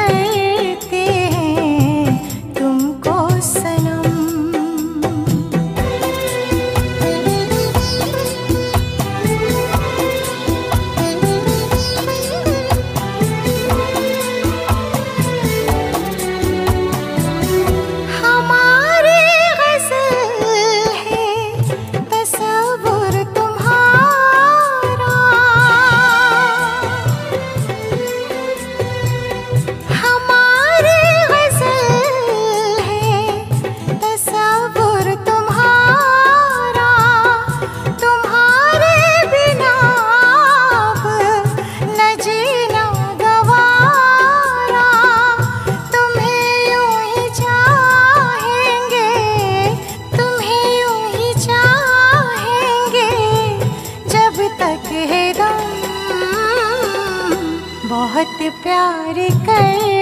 करते हैं तुमको सनम। हमारी गज़ल है तसव्वुर तुम्हारा, हमारी गज़ल है तसव्वुर तुम्हारा। तुम्हारे बिना अब न जीना गवारा। तुम्हें यूं ही चाहेंगे, तुम्हें यूं ही चाहेंगे जब तक है दम। बहुत प्यार कर